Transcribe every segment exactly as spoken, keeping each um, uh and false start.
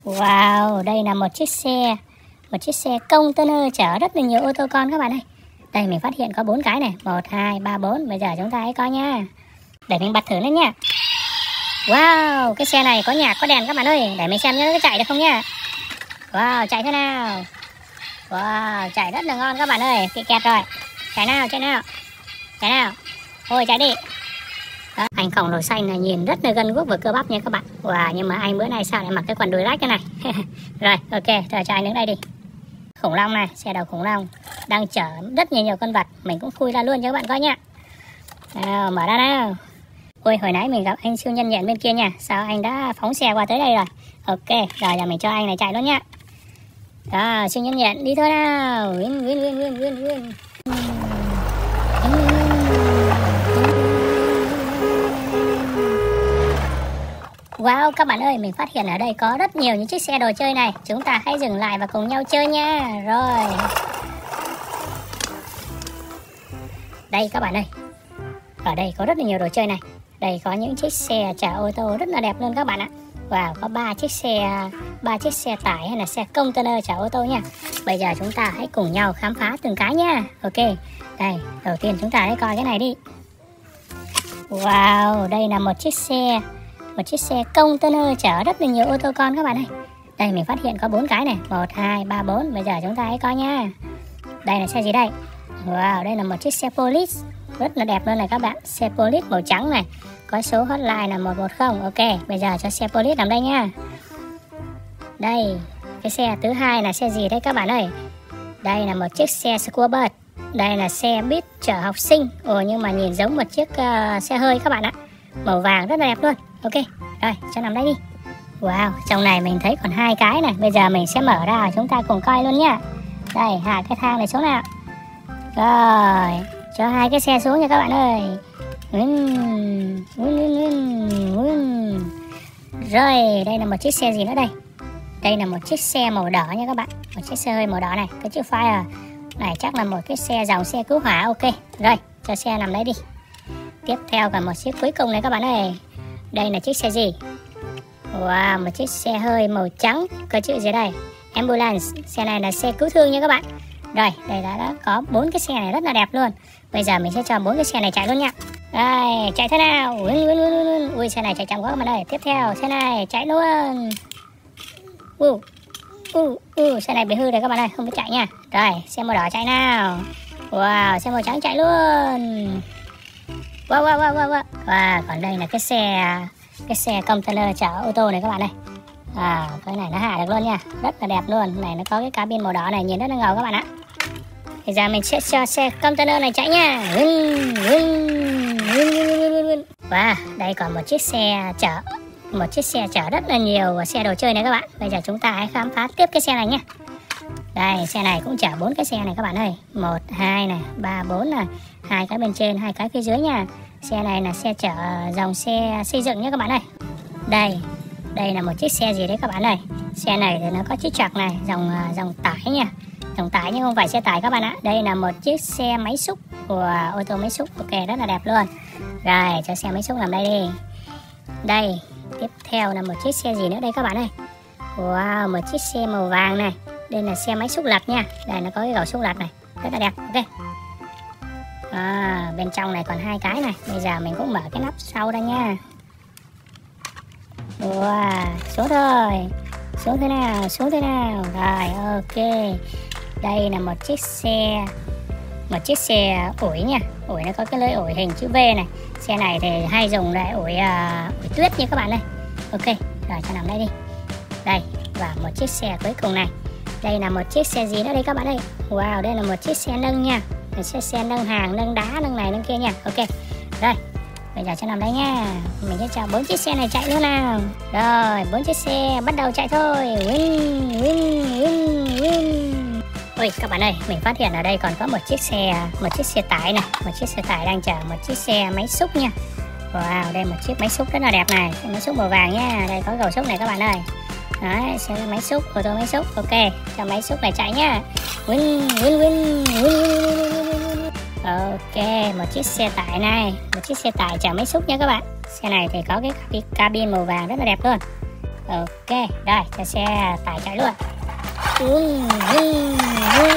Wow, đây là một chiếc xe, một chiếc xe container chở rất là nhiều ô tô con các bạn ơi. Đây mình phát hiện có bốn cái này, một, hai, ba, bốn. Bây giờ chúng ta hãy coi nha. Để mình bật thử lên nha. Wow, cái xe này có nhạc, có đèn các bạn ơi. Để mình xem nó có chạy được không nha. Wow, chạy thế nào. Wow, chạy rất là ngon các bạn ơi. Bị kẹt rồi. Chạy nào, chạy nào. Chạy nào. Thôi chạy đi. Đó, anh khổng lồ xanh này nhìn rất là gân guốc và cơ bắp nha các bạn. Wow, nhưng mà anh bữa nay sao lại mặc cái quần đùi rách thế này. Rồi, ok, rồi cho anh đứng đây đi. Khủng long này, xe đầu khủng long đang chở rất nhiều nhiều con vật. Mình cũng khui ra luôn cho các bạn coi nha. Nào, mở ra nào. Ôi, hồi nãy mình gặp anh siêu nhân nhện bên kia nha. Sao anh đã phóng xe qua tới đây rồi. Ok, rồi giờ mình cho anh này chạy luôn nha. Đó, siêu nhân nhện đi thôi nào. Win, win, win, win, win, win. Wow, các bạn ơi, mình phát hiện ở đây có rất nhiều những chiếc xe đồ chơi này. Chúng ta hãy dừng lại và cùng nhau chơi nha. Rồi. Đây các bạn ơi. Ở đây có rất là nhiều đồ chơi này. Đây có những chiếc xe chở ô tô rất là đẹp luôn các bạn ạ. Wow, có ba chiếc xe, ba chiếc xe tải hay là xe container chở ô tô nha. Bây giờ chúng ta hãy cùng nhau khám phá từng cái nha. Ok. Đây, đầu tiên chúng ta hãy coi cái này đi. Wow, đây là một chiếc xe, một chiếc xe container chở rất là nhiều ô tô con các bạn ơi. Đây mình phát hiện có bốn cái này, một, hai, ba, bốn. Bây giờ chúng ta hãy coi nha. Đây là xe gì đây? Wow, đây là một chiếc xe police rất là đẹp luôn này các bạn. Xe police màu trắng này, có số hotline là một một không. Ok, bây giờ cho xe police nằm đây nha. Đây, cái xe thứ hai là xe gì đấy các bạn ơi? Đây là một chiếc xe school bus. Đây là xe buýt chở học sinh. Ồ, nhưng mà nhìn giống một chiếc uh, xe hơi các bạn ạ. Màu vàng rất là đẹp luôn. Ok, rồi cho nằm đây đi. Wow, trong này mình thấy còn hai cái này. Bây giờ mình sẽ mở ra, chúng ta cùng coi luôn nhá. Đây, hai cái thang này xuống nào. Rồi, cho hai cái xe xuống nha các bạn ơi. Rồi, đây là một chiếc xe gì nữa đây? Đây là một chiếc xe màu đỏ nha các bạn. Một chiếc xe hơi màu đỏ này, cái chữ fire này chắc là một cái xe dòng xe cứu hỏa. Ok, rồi cho xe nằm đấy đi. Tiếp theo cả một chiếc cuối cùng này các bạn ơi. Đây là chiếc xe gì? Wow, một chiếc xe hơi màu trắng, có chữ gì đây? Ambulance. Xe này là xe cứu thương nha các bạn. Rồi, đây đã, đã có bốn cái xe này rất là đẹp luôn. Bây giờ mình sẽ cho bốn cái xe này chạy luôn nha. Đây, chạy thế nào? Ui, ui, ui, ui. Ui, xe này chạy chậm quá các bạn ơi. Tiếp theo, xe này chạy luôn. Uh, uh, uh, xe này bị hư rồi các bạn ơi, không biết chạy nha. Rồi, xe màu đỏ chạy nào. Wow, xe màu trắng chạy luôn. Wow, wow, wow, wow, wow. Wow, còn đây là cái xe, cái xe container chở ô tô này các bạn ơi. À, cái này nó hạ được luôn nha, rất là đẹp luôn. Này nó có cái cabin màu đỏ này, nhìn rất là ngầu các bạn ạ. Bây giờ mình sẽ cho xe container này chạy nha. Wow, đây còn một chiếc xe chở, một chiếc xe chở rất là nhiều xe đồ chơi này các bạn. Bây giờ chúng ta hãy khám phá tiếp cái xe này nhé. Đây, xe này cũng chở bốn cái xe này các bạn ơi. Một, hai này, ba, bốn này. Hai cái bên trên, hai cái phía dưới nha. Xe này là xe chở dòng xe xây dựng nhé các bạn ơi. Đây, đây là một chiếc xe gì đấy các bạn ơi. Xe này thì nó có chiếc trặc này, dòng dòng tải nha. Dòng tải nhưng không phải xe tải các bạn ạ. Đây là một chiếc xe máy xúc của ô tô máy xúc. Ok, rất là đẹp luôn. Rồi, cho xe máy xúc nằm đây đi. Đây, tiếp theo là một chiếc xe gì nữa đây các bạn ơi. Wow, một chiếc xe màu vàng này. Đây là xe máy xúc lật nha. Đây nó có cái gầu xúc lật này, rất là đẹp. Ok. À, bên trong này còn hai cái này. Bây giờ mình cũng mở cái nắp sau ra nha. Wow, xuống thôi. Xuống thế nào, xuống thế nào. Rồi, ok. Đây là một chiếc xe, một chiếc xe ủi nha. Ủi nó có cái lưỡi ủi hình chữ V này. Xe này thì hay dùng để ủi, uh, ủi tuyết nha các bạn ơi. Ok, rồi cho nằm đây đi. Đây, và một chiếc xe cuối cùng này. Đây là một chiếc xe gì nữa đây các bạn ơi. Wow, đây là một chiếc xe nâng nha. Một chiếc xe nâng hàng, nâng đá, nâng này, nâng kia nha. Ok, rồi. Bây giờ cho nằm đây nha. Mình sẽ cho bốn chiếc xe này chạy luôn nào. Rồi, bốn chiếc xe bắt đầu chạy thôi. Win, win, win, win. Ôi các bạn ơi, mình phát hiện ở đây còn có một chiếc xe, một chiếc xe tải này, một chiếc xe tải đang chở một chiếc xe máy xúc nha. Wow, đây một chiếc máy xúc rất là đẹp này, xe máy xúc màu vàng nha. Đây có gầu xúc này các bạn ơi. Đấy, xe máy xúc, ô tô máy xúc. Ok, cho máy xúc này chạy nhá. Win, win, win, win, win. Ok, một chiếc xe tải này, một chiếc xe tải chở máy xúc nha các bạn. Xe này thì có cái cabin màu vàng rất là đẹp luôn. Ok, rồi cho xe tải chạy luôn. Ui, ui, ui.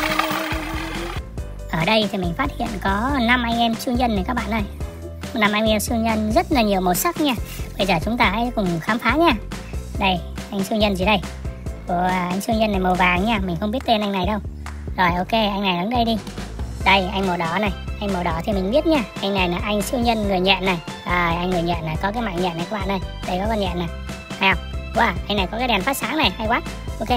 Ở đây thì mình phát hiện có năm anh em siêu nhân này các bạn ơi. năm anh em siêu nhân rất là nhiều màu sắc nha. Bây giờ chúng ta hãy cùng khám phá nha. Đây, anh siêu nhân gì đây? Ủa, anh siêu nhân này màu vàng nha, mình không biết tên anh này đâu. Rồi ok, anh này đứng đây đi. Đây, anh màu đỏ này, anh màu đỏ thì mình biết nha. Anh này là anh siêu nhân người nhện này. À, anh người nhện này, có cái mạng nhện này các bạn ơi. Đây có con nhện này, hay không? Wow, anh này có cái đèn phát sáng này, hay quá. Ok.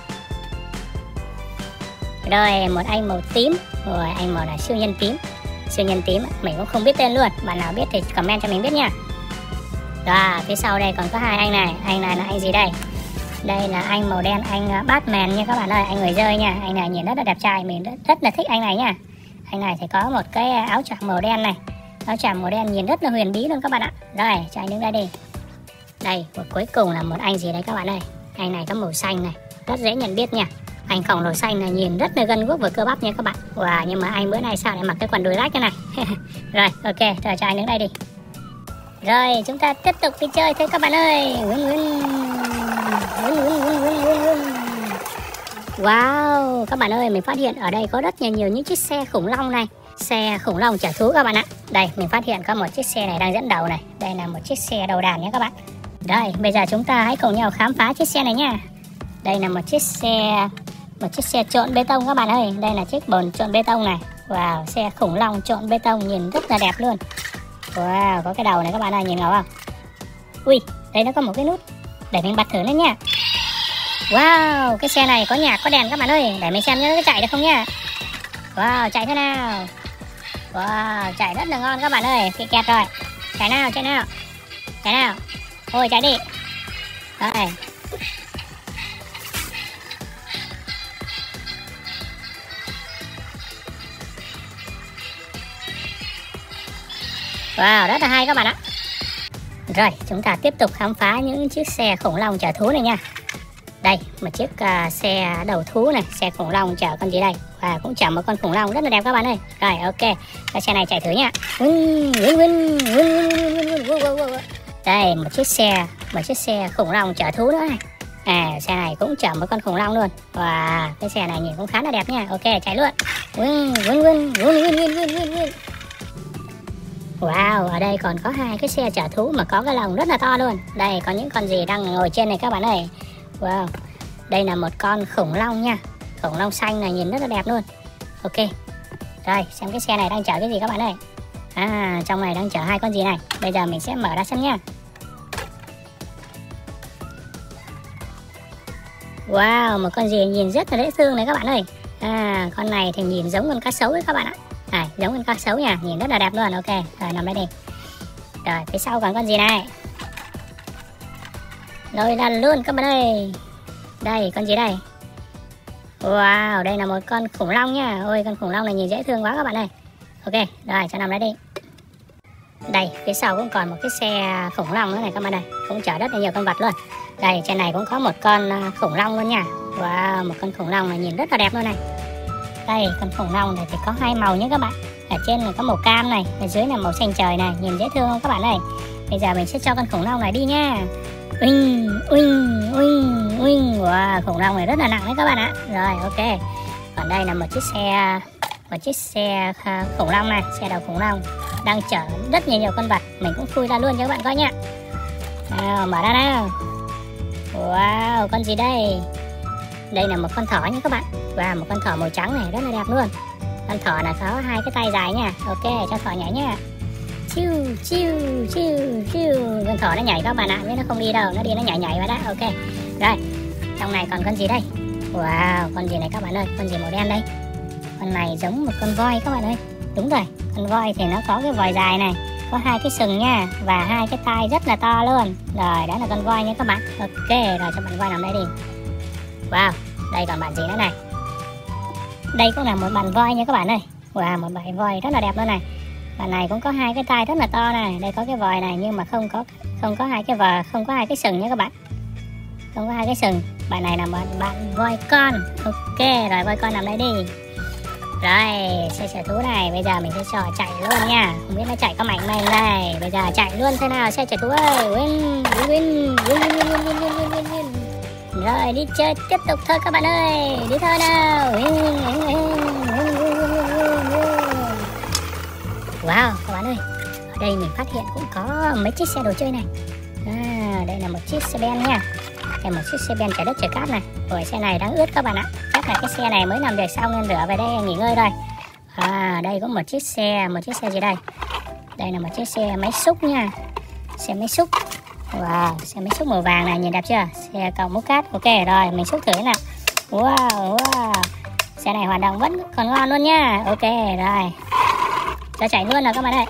Rồi, một anh màu tím. Rồi, anh màu là siêu nhân tím. Siêu nhân tím, mình cũng không biết tên luôn. Bạn nào biết thì comment cho mình biết nha. Rồi, phía sau đây còn có hai anh này. Anh này là anh gì đây? Đây là anh màu đen, anh Batman nha các bạn ơi. Anh người rơi nha. Anh này nhìn rất là đẹp trai, mình rất, rất là thích anh này nha. Anh này thì có một cái áo choàng màu đen này. Áo choàng màu đen nhìn rất là huyền bí luôn các bạn ạ. Rồi, cho anh đứng đây đi. Đây, một cuối cùng là một anh gì đấy các bạn ơi. Anh này có màu xanh này, rất dễ nhận biết nha. Anh khổng lồ xanh này nhìn rất là gân guốc và cơ bắp nha các bạn. Wow, nhưng mà anh bữa nay sao lại mặc cái quần đùi rách thế này. Rồi, ok, rồi cho anh đứng đây đi. Rồi, chúng ta tiếp tục đi chơi thôi các bạn ơi. Wow, các bạn ơi, mình phát hiện ở đây có rất nhiều, nhiều những chiếc xe khủng long này. Xe khủng long chở thú các bạn ạ. Đây, mình phát hiện có một chiếc xe này đang dẫn đầu này. Đây là một chiếc xe đầu đàn nhé các bạn. Rồi, bây giờ chúng ta hãy cùng nhau khám phá chiếc xe này nha. Đây là một chiếc xe Một chiếc xe trộn bê tông các bạn ơi. Đây là chiếc bồn trộn bê tông này. Wow, xe khủng long trộn bê tông nhìn rất là đẹp luôn. Wow, có cái đầu này các bạn ơi, nhìn ngầu không? Ui, đây nó có một cái nút. Để mình bật thử lên nha. Wow, cái xe này có nhạc, có đèn các bạn ơi. Để mình xem nó có chạy được không nha. Wow, chạy thế nào? Wow, chạy rất là ngon các bạn ơi. Bị kẹt rồi. Chạy nào, chạy nào. Chạy nào. Thôi chạy đi. Rồi. Wow, rất là hay các bạn ạ. Rồi, chúng ta tiếp tục khám phá những chiếc xe khủng long chở thú này nha. Đây, một chiếc uh, xe đầu thú này, xe khủng long chở con gì đây? Và cũng chở một con khủng long rất là đẹp các bạn ơi. Rồi, ok, cái xe này chạy thử nha. Đây, một chiếc xe, một chiếc xe khủng long chở thú nữa này. À, xe này cũng chở một con khủng long luôn. Wow, cái xe này nhìn cũng khá là đẹp nha. Ok, chạy luôn. Wow, ở đây còn có hai cái xe chở thú mà có cái lồng rất là to luôn. Đây, có những con gì đang ngồi trên này các bạn ơi. Wow, đây là một con khủng long nha. Khủng long xanh này nhìn rất là đẹp luôn. Ok, rồi xem cái xe này đang chở cái gì các bạn ơi. À, trong này đang chở hai con gì này. Bây giờ mình sẽ mở ra xem nha. Wow, một con gì nhìn rất là dễ thương này các bạn ơi. À, con này thì nhìn giống con cá sấu ấy các bạn ạ. À, giống con cá sấu nha, nhìn rất là đẹp luôn. Ok, rồi nằm đây đi. Rồi, phía sau còn con gì này. Rồi lần luôn các bạn ơi. Đây, con gì đây? Wow, đây là một con khủng long nha. Ôi, con khủng long này nhìn dễ thương quá các bạn ơi. Ok, rồi cho nằm đây đi. Đây, phía sau cũng còn một cái xe khủng long nữa này các bạn ơi. Cũng chở rất là nhiều con vật luôn. Đây, trên này cũng có một con khủng long luôn nha. Wow, một con khủng long này nhìn rất là đẹp luôn này. Đây, con khủng long này thì có hai màu nhé các bạn. Ở trên này có màu cam này, ở dưới là màu xanh trời này, nhìn dễ thương không các bạn ơi. Bây giờ mình sẽ cho con khủng long này đi nha. Uinh, uinh, uinh, uinh. Wow, khủng long này rất là nặng đấy các bạn ạ. Rồi, ok. Còn đây là một chiếc xe Một chiếc xe khủng long này, xe đầu khủng long đang chở rất nhiều nhiều con vật. Mình cũng khui ra luôn cho các bạn coi nha. Nào, mở ra nào. Wow, con gì đây? Đây là một con thỏ nha các bạn. Wow, một con thỏ màu trắng này rất là đẹp luôn. Con thỏ này có hai cái tay dài nha. Ok, cho thỏ nhảy nha. Chiu, chiu, chiu, chiu. Con thỏ nó nhảy các bạn ạ, nhưng nó không đi đâu, nó đi nó nhảy nhảy vào đó. Ok, rồi, trong này còn con gì đây? Wow, con gì này các bạn ơi, con gì màu đen đây? Con này giống một con voi các bạn ơi. Đúng rồi, con voi thì nó có cái vòi dài này, có hai cái sừng nha, và hai cái tai rất là to luôn. Rồi, đó là con voi nha các bạn. Ok, rồi cho bạn voi nằm đây đi. Wow, đây còn bạn gì nữa này. Đây cũng là một bạn voi nha các bạn ơi. Wow, một bạn voi rất là đẹp luôn này. Bạn này cũng có hai cái tai rất là to này. Đây có cái vòi này nhưng mà không có không có hai cái vòi, không có hai cái sừng nha các bạn. Không có hai cái sừng. Bạn này là một bạn voi con. Ok, rồi voi con nằm đây đi. Rồi, xe chở thú này, bây giờ mình sẽ cho chạy luôn nha. Không biết nó chạy có mạnh mẽ này. Bây giờ chạy luôn thế nào xe chở thú ơi. Win, win, win, win, win, win, win, win, win, win. Rồi, đi chơi tiếp tục thôi các bạn ơi. Đi thôi nào. Win, win, win, win, win, win, win. Wow, các bạn ơi. Ở đây mình phát hiện cũng có mấy chiếc xe đồ chơi này. À, đây là một chiếc xe ben nha. Đây một chiếc xe ben chở đất chở cát này. Ôi, xe này đang ướt các bạn ạ. Chắc là cái xe này mới làm việc xong nên rửa về đây nghỉ ngơi rồi. À, đây có một chiếc xe, một chiếc xe gì đây? Đây là một chiếc xe máy xúc nha. Xe máy xúc. Wow, xe máy xúc màu vàng này, nhìn đẹp chưa? Xe cạo mút cát. Ok rồi, mình xúc thử nào. Wow, wow. Xe này hoạt động vẫn còn ngon luôn nha. Ok rồi. Cho chạy luôn nào các bạn ơi.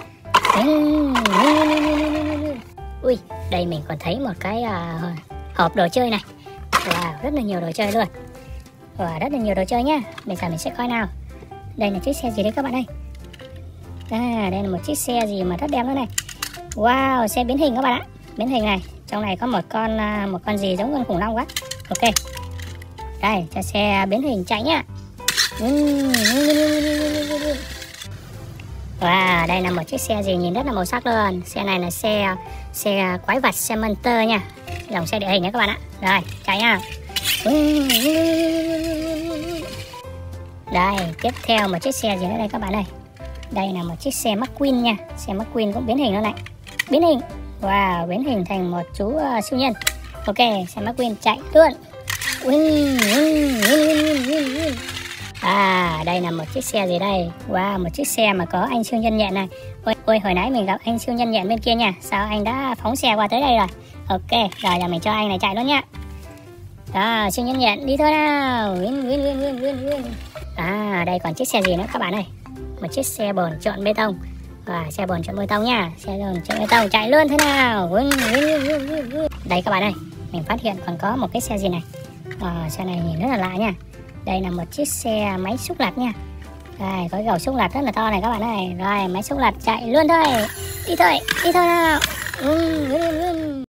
Ui, đây mình còn thấy một cái uh, hộp đồ chơi này. Wow, rất là nhiều đồ chơi luôn. Wow, rất là nhiều đồ chơi nhá. Bây giờ mình sẽ coi nào. Đây là chiếc xe gì đấy các bạn ơi. À, đây là một chiếc xe gì mà rất đẹp luôn này. Wow, xe biến hình các bạn ạ. Biến hình này, trong này có một con uh, một con gì giống con khủng long quá. Ok. Đây, cho xe biến hình chạy nhá. Wow, đây là một chiếc xe gì nhìn rất là màu sắc luôn. Xe này là xe xe quái vật, xe Monster nha. Dòng xe địa hình đấy các bạn ạ. Rồi, chạy nha. Đây, tiếp theo một chiếc xe gì nữa đây các bạn ơi. Đây là một chiếc xe McQueen nha. Xe McQueen cũng biến hình luôn này. Biến hình. Wow, biến hình thành một chú uh, siêu nhân. Ok, xe McQueen chạy luôn. À, đây là một chiếc xe gì đây? Wow, một chiếc xe mà có anh siêu nhân nhện này. Ôi, ôi hồi nãy mình gặp anh siêu nhân nhện bên kia nha. Sao anh đã phóng xe qua tới đây rồi? Ok, rồi giờ mình cho anh này chạy luôn nhá. Đó, siêu nhân nhện đi thôi nào. Win, win, win, win, win, win. À, đây còn chiếc xe gì nữa các bạn ơi? Một chiếc xe bồn trộn bê tông. Và xe bồn trộn bê tông nha. Xe bồn trộn bê tông chạy luôn thế nào. Win, win, win, win, win. Đây các bạn ơi, mình phát hiện còn có một cái xe gì này. À, xe này nhìn rất là lạ nha. Đây là một chiếc xe máy xúc lặt nha. Đây, có cái gầu xúc lặt rất là to này các bạn ơi. Rồi, máy xúc lặt chạy luôn thôi. Đi thôi, đi thôi nào. Ừ, ừ, ừ.